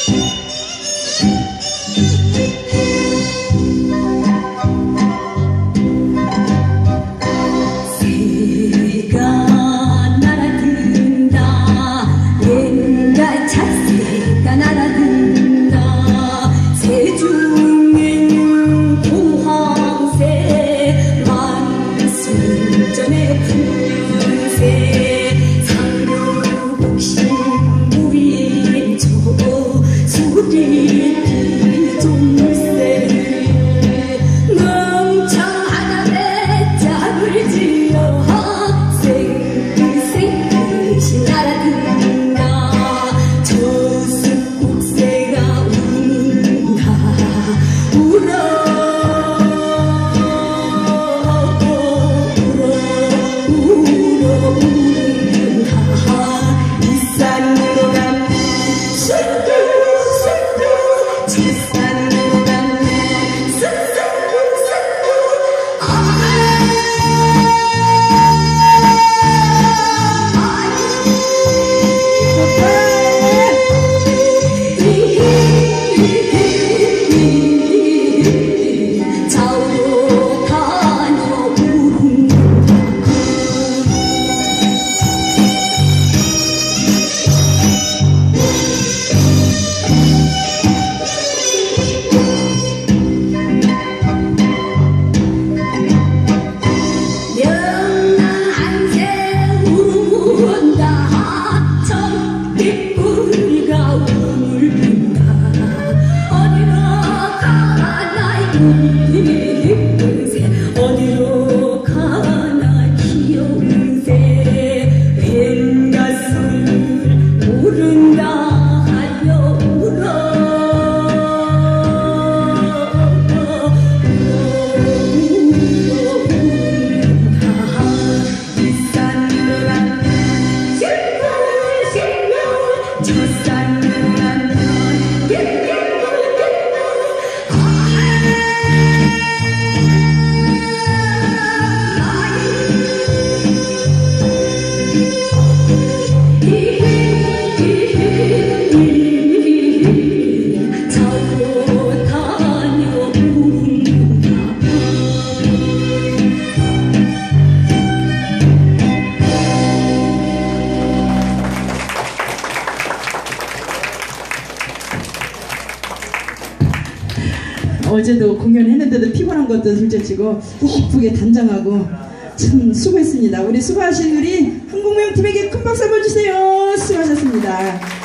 어디로 가나 귀여운 새 뱃가슴 모른다 하여 울어 이 산으로 간다 저 산으로 간다 어제도 공연했는데도 피곤한 것도 둘째치고 이쁘게 단장하고 참 수고했습니다. 우리 수고하신 우리 흥국무용팀에게 큰 박수 한번 주세요. 수고하셨습니다.